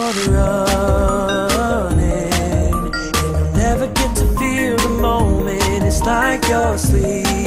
the running, and you'll never get to feel the moment. It's like you're asleep.